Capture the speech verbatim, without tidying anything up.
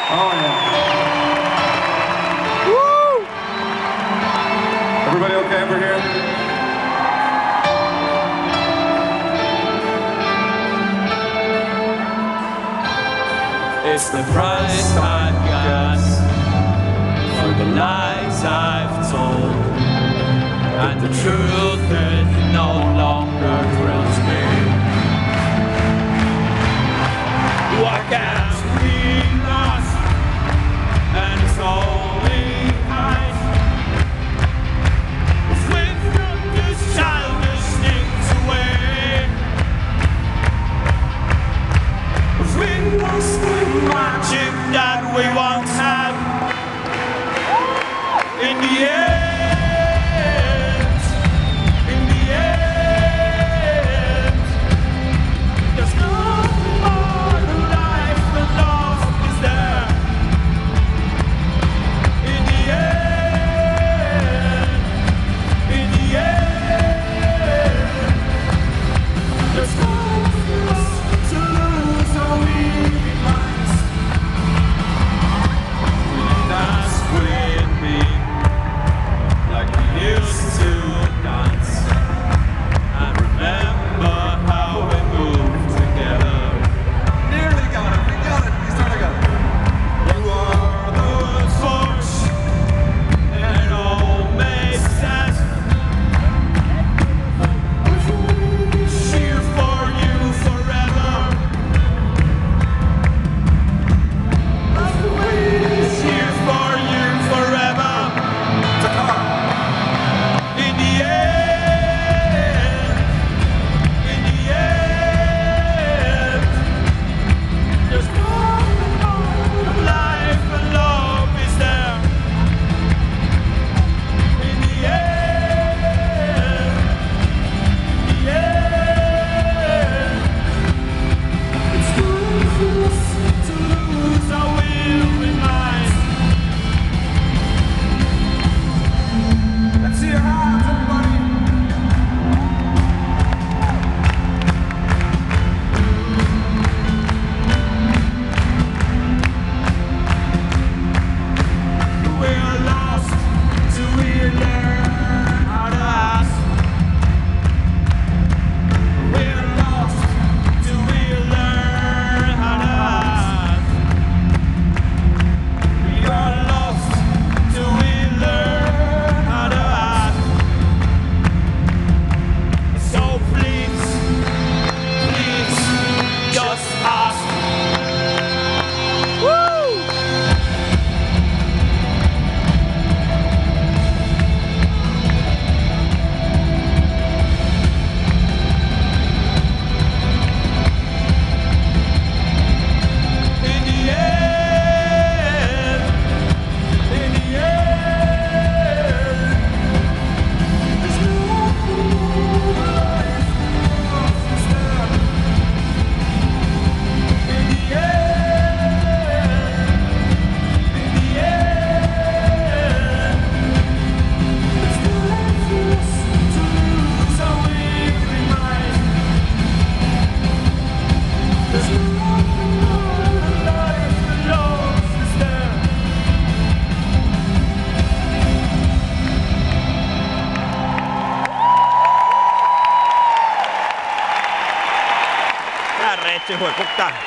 Oh, yeah. Woo! Everybody okay over here? It's the price I've got for the lies I've told, and the truth it no longer thrills me. What can't be lost, and it's only hide. It's when this childish things away. It's when lost the magic that we once had. In the end, in the end, there's nothing more to life than love is there. In the end, in the end, there's nothing for us to lose or we minds. We dance with me like we used to dance, and remember how we moved together. Nearly got it. We got it. We started got it. You are the torch, and it all makes sense. I wish here for you forever. I wish here for you forever. In the end, in the end, there's nothing more than life and love is there. In the end, in the end, it's time for us to lose our will in mind. Let's see your hands, everybody. We're lost till we learn how to ask. We're lost till we learn how to ask. We are lost till we learn how to ask. So please, please, just ask. Woo! In the end, in the end, there's nothing more life is there. In the end, in the end, there's nothing for us to lose our weary mind. There's nothing more than life and love is there. Där Reitsi huipukta.